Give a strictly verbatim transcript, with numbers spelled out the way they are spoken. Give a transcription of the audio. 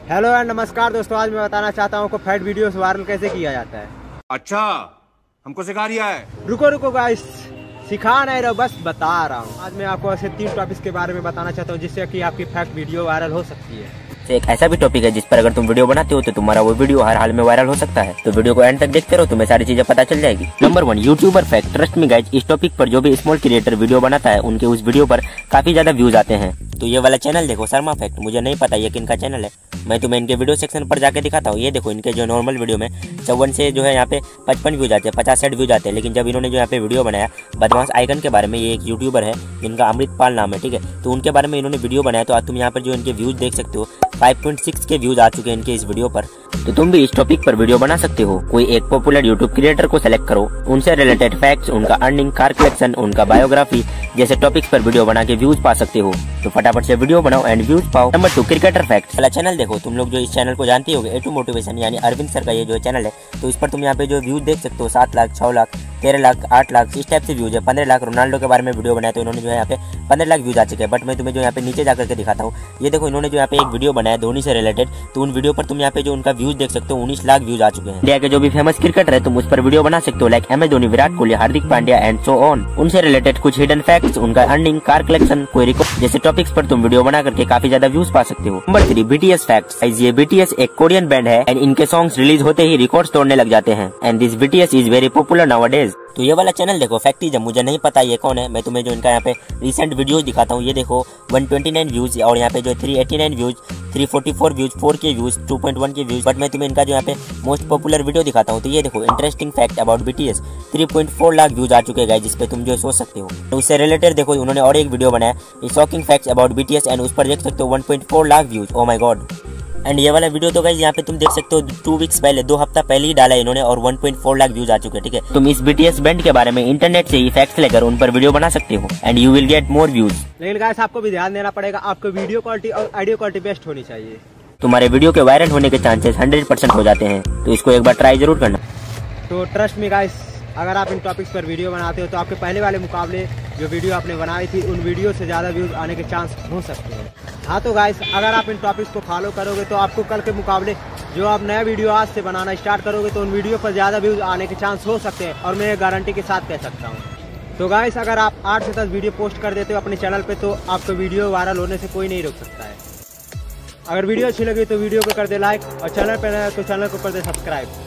Hello and नमस्कार दोस्तों, आज मैं बताना चाहता हूँ को फैट वीडियोस वायरल कैसे किया जाता है। अच्छा, हमको सिखा रिया है। रुको रुको गाइस, सिखा नहीं रहा, बस बता रहा हूँ। आज मैं आपको ऐसे तीन टॉपिक्स के बारे में बताना चाहता हूँ जिससे कि आपकी फैक्ट वीडियो वायरल हो सकती है। एक ऐसा भी टॉपिक है जिस पर अगर तुम वीडियो बनाते हो तो तुम्हारा वो वीडियो हर हाल में वायरल हो सकता है। तो वीडियो को एंड तक देखते रहो, तुम्हें सारी चीजें पता चल जाएगी। Number one, YouTuber fact. Trust me guys, इस टॉपिक पर जो भी स्मॉल क्रिएटर वीडियो बनाता है उनके उस वीडियो पर काफी ज्यादा व्यूज आते हैं। तो ये वाला चैनल देखो, शर्मा फैक्ट। मुझे नहीं पता ये किनका चैनल है, मैं तुम्हें इनके वीडियो सेक्शन पर जाके दिखाता हूँ। ये देखो, इनके जो नॉर्मल वीडियो में चौवन से जो है यहाँ पे पचपन व्यूज आते हैं, पचास साठ व्यूज आते हैं। लेकिन जब इन्होंने जो यहाँ पे वीडियो बनाया बदमाश आइकन के बारे में, ये एक यूट्यूबर है जिनका अमृतपाल नाम है, ठीक है, तो उनके बारे में इन्होंने वीडियो बनाया। तो आज तुम यहाँ पर जो इनके व्यूज देख सकते हो, फाइव पॉइंट सिक्स के व्यूज आ चुके हैं इनके इस वीडियो पर। तो तुम भी इस टॉपिक पर वीडियो बना सकते हो। कोई एक पॉपुलर यूट्यूब क्रिएटर को सेलेक्ट करो, उनसे रिलेटेड फैक्ट्स, उनका अर्निंग, कार कलेक्शन, उनका बायोग्राफी जैसे टॉपिक्स पर वीडियो बना के व्यूज पा सकते हो। तो फटाफट से वीडियो बनाओ एंड व्यूज पाओ। नंबर टू, क्रिकेटर फैक्ट वाला चैनल देखो। तुम लोग जो इस चैनल को जानते हो, ए टू मोटिवेशन यानी अरविंद सर का ये जो चैनल है, तो इस पर तुम यहाँ पे जो व्यूज देख सकते हो, सात लाख, छह लाख, तेरह लाख, आठ लाख, इस टाइप से व्यूज है। पंद्रह लाख रोनाल्डो के बारे में वीडियो बनाया तो इन्होंने जो है यहाँ पे पंद्रह लाख व्यूज आ चुके हैं। बट मैं तुम्हें जो यहाँ पे नीचे जाकर के दिखाता हूँ, ये देखो, इन्होंने जो यहाँ पे एक वीडियो बनाया धोनी से रिलेटेड, तो उन वीडियो पर तुम यहाँ पे जो उनका व्यूज देख सकते हो, उन्नीस लाख व्यूज आ चुके हैं। इंडिया के जो भी फेमस क्रिकेटर है तुम उस पर वीडियो बना सकते हो, like M S Dhoni, Virat Kohli, Hardik Pandya and so on. उनसे रिलेटेड कुछ हिडन फैक्ट्स, उनका अर्निंग, कार कलेक्शन, कोई रिकॉर्ड जैसे टॉपिक्स पर तुम वीडियो बना करके काफी ज्यादा व्यूज पा सकते हो। Number three, BTS facts. ये बीटीएस एक कोरियन बैंड है एंड इनके सॉन्ग्स रिलीज होते ही रिकॉर्ड्स तोड़ने लग जाते हैं and this BTS is very popular nowadays. तो ये वाला चैनल देखो, फैक्टिज्म। मुझे नहीं पता ये कौन है, मैं तुम्हें जो इनका यहाँ पे रिसेंट वीडियोस दिखाता हूँ। ये देखो, वन ट्वेंटी नाइन व्यूज और यहाँ पे जो three eighty nine views, three forty four views, four K views, two point one K views. But मैं तुम्हें इनका जो यहाँ पे मोस्ट पॉपुलर वीडियो दिखाता हूँ। तो ये देखो, interesting fact about BTS, three point four lakh views आ चुके हैं, जिस पे तुम जो सोच सकते हो। तो उससे रिलेटेड देखो, उन्होंने और एक वीडियो बनाया shocking facts about BTS and उस पर देख सकते हो one point four lakh views. Oh my god. And ये वाला वीडियो तो गाइस यहाँ पे तुम देख सकते हो टू वीक्स पहले, दो हफ्ता पहले ही डाला है इन्होंने और one point four lakh views आ चुके हैं, ठीक है। तुम इस बीटीएस बैंड के बारे में इंटरनेट से ही फैक्ट्स लेकर उन पर वीडियो बना सकते हो and you will get more views. लेकिन गाइस आपको भी ध्यान देना पड़ेगा, आपको वीडियो क्वालिटी और ऑडियो क्वालिटी बेस्ट होनी चाहिए। तुम्हारे वीडियो के वायरल होने के चांसेस हंड्रेड परसेंट हो जाते हैं, तो इसको एक बार ट्राई जरूर करना। तो ट्रस्ट मी गाइस, अगर आप इन टॉपिक्स पर वीडियो बनाते हो तो आपके पहले वाले मुकाबले जो वीडियो आपने बनाई थी उन वीडियो से ज़्यादा व्यूज आने के चांस हो सकते हैं। हाँ तो गाइस, अगर आप इन टॉपिक्स को फॉलो करोगे तो आपको कल के मुकाबले जो आप नया वीडियो आज से बनाना स्टार्ट करोगे तो उन वीडियो पर ज़्यादा व्यूज आने के चांस हो सकते हैं, और मैं गारंटी के साथ कह सकता हूँ। तो गाइस, अगर आप आठ से दस वीडियो पोस्ट कर देते हो अपने चैनल पर तो आपको वीडियो वायरल होने से कोई नहीं रोक सकता है। अगर वीडियो अच्छी लगी तो वीडियो को कर दे लाइक और चैनल पर नया तो चैनल को कर दे सब्सक्राइब।